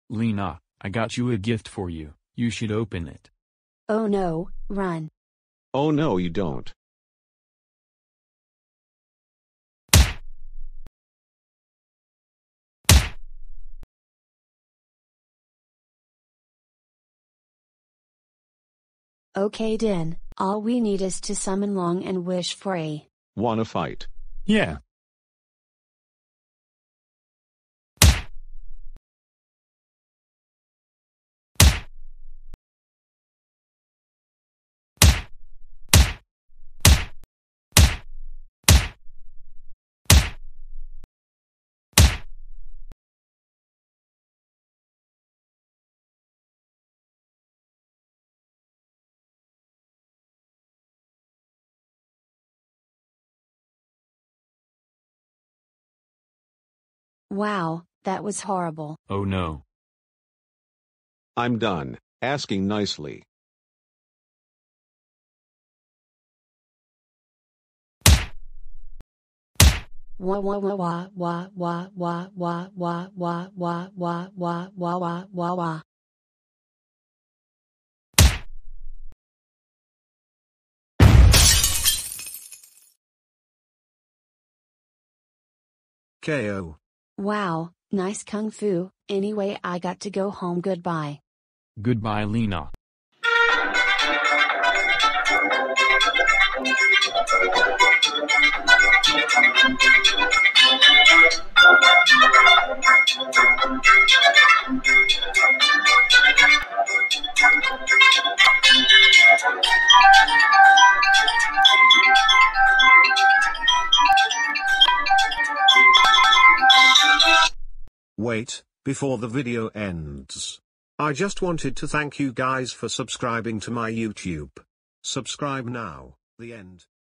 Lena, I got you a gift for you. You should open it. Oh no, run. Oh no, you don't. Okay Den, all we need is to summon Long and wish for a. Wanna fight? Yeah. Wow, that was horrible. Oh no. I'm done asking nicely. Wah wah wah wah wah wah wah wah wah wah wah wah wah wah wah wah wah. KO. Wow, nice kung fu. Anyway, I got to go home. Goodbye. Goodbye, Lena. Wait, before the video ends. I just wanted to thank you guys for subscribing to my YouTube. Subscribe now, the end.